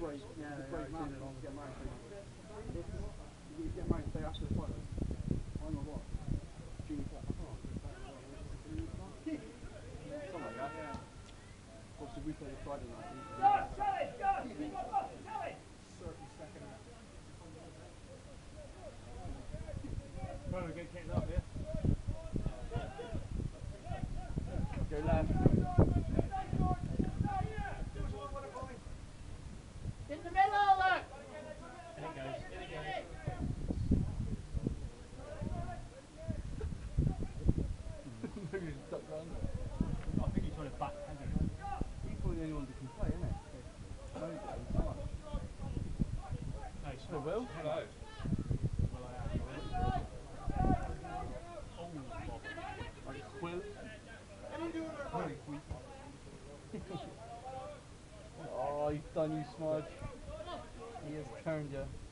Well, we're getting kicked off here. Go left. In the middle, look! In it goes. Maybe just duck round there. I think he's trying to backhand it. He's probably the only one that can play, isn't it? No, Smart. No, he's Hello, smart. Will. Hello. Well, I am. Oh, Bob. Like Quill. Very weak. Oh, he's done you, Smudge. He has turned you.